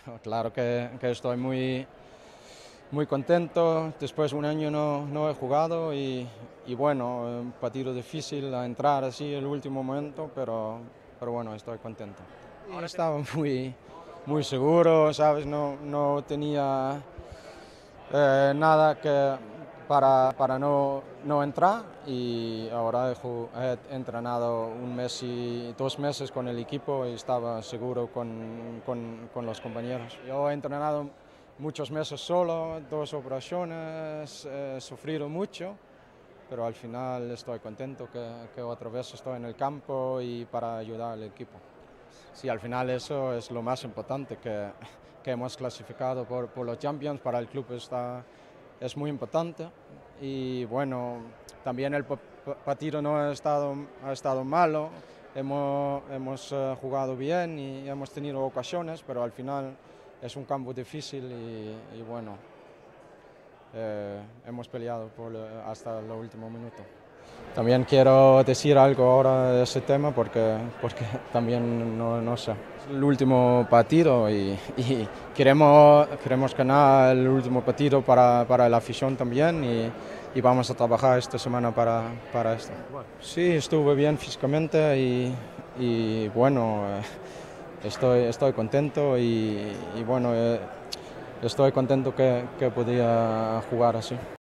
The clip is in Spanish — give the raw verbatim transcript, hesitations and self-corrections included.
Claro que, que estoy muy, muy contento. Después de un año no, no he jugado y, y bueno, un partido difícil a entrar así el último momento, pero, pero bueno, estoy contento. Y estaba muy, muy seguro, ¿sabes? No, no tenía eh, nada que para, para no, no entrar y ahora he, ju- he entrenado un mes y dos meses con el equipo y estaba seguro con, con, con los compañeros. Yo he entrenado muchos meses solo, dos operaciones, he sufrido mucho, pero al final estoy contento que, que otra vez estoy en el campo y para ayudar al equipo. Sí, al final eso es lo más importante, que, que hemos clasificado por, por los Champions, para el club está, es muy importante. Y bueno, también el pa- pa- partido no ha estado, ha estado malo, hemos, hemos eh, jugado bien y hemos tenido ocasiones, pero al final es un campo difícil y, y bueno, eh, hemos peleado por, eh, hasta el último minuto. También quiero decir algo ahora de ese tema porque, porque también no, no sé. Es el último partido y, y queremos, queremos ganar el último partido para, para la afición también y, y vamos a trabajar esta semana para, para esto. Sí, estuve bien físicamente y, y bueno, eh, estoy, estoy contento y, y bueno, eh, estoy contento que, que podía jugar así.